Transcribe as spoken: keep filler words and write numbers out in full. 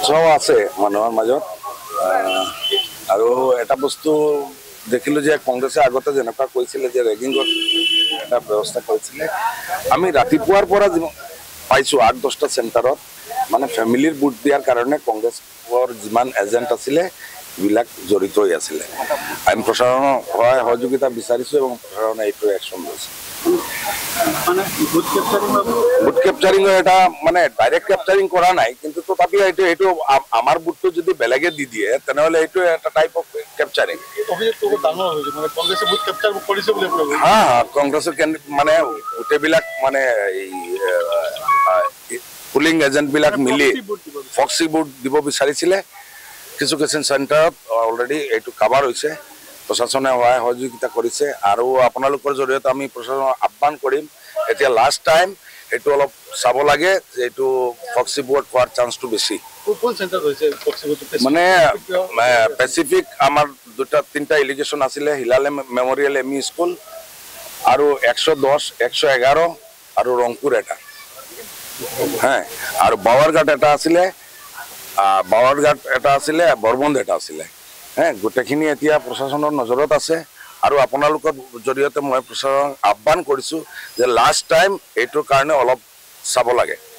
উৎসাহ আছে মানুহৰ মাজত আৰু এটা বস্তু দেখিলো যে কংগ্ৰেছে আগতে যেনেকুৱা কৈছিলে যে ৰেগিঙৰ এটা ব্যৱস্থা কৰিছিলে আমি ৰাতিপুৱাৰ পৰা পাইছো আঠ দহটা চেণ্টাৰত মানে ফেমিলিৰ ভোট দিয়াৰ কাৰণে কংগ্ৰেছৰ যিমান এজেণ্ট আছিলে এইবিলাক জড়িত হৈ আছিলে আমি প্ৰশাসনৰ সহায় সহযোগিতা বিচাৰিছো এবং প্ৰশাসনে এইটো একশ্যন লৈছে মানে ভোট কেপচাৰিং ভোট কেপচাৰিং এটা মানে ডাইৰেক্ট কেপচাৰিং কৰা নাই কিন্তু তথাপিও এইটো এইটো আমাৰ ভোটটো যদি বেলেগে দি দিয়ে তেনেহ'লে এইটো এটা টাইপ অফ কেপচাৰিং অভিযোগটো ডাঙৰ হৈছে মানে কংগ্ৰেছে ভোট কেপচাৰ কৰিছে বুলি আপুনি হা হা কংগ্ৰেছৰ মানে গোটেইবিলাক মানে পুলিং এজেণ্টবিলাক মিলি ফক্সি ভোট দিব বিচাৰিছিলে কিছু কিছু চেণ্টাৰত অলৰেডি এইটো কাভাৰ হৈছে প্ৰশাসনে সহায় সহযোগিতা কৰিছে আৰু আপোনালোকৰ জৰিয়তে আমি প্ৰশাসনক আহ্বান কৰিম এতিয়া লাষ্ট টাইম এইটো অলপ চাব লাগে যে এইটো ফক্সি ভোট হোৱাৰ চান্সটো বেছি মানে পেচিফিক আমাৰ দুটা তিনিটা এলিগেশ্যন আছিলে হিলালে মেমৰিয়েল এম ই স্কুল আৰু একশ দহ একশ এঘাৰ আৰু ৰংপুৰ এটা হা আৰু বাৱাৰঘাট এটা আছিলে বাৱাৰঘাট এটা আছিলে বৰবন্ধ এটা আছিলে হে গোটেইখিনি এতিয়া প্ৰশাসনৰ নজৰত আছে আৰু আপোনালোকৰ জৰিয়তে মই প্ৰশাসনক আহ্বান কৰিছো যে লাষ্ট টাইম এইটোৰ কাৰণে অলপ চাব লাগে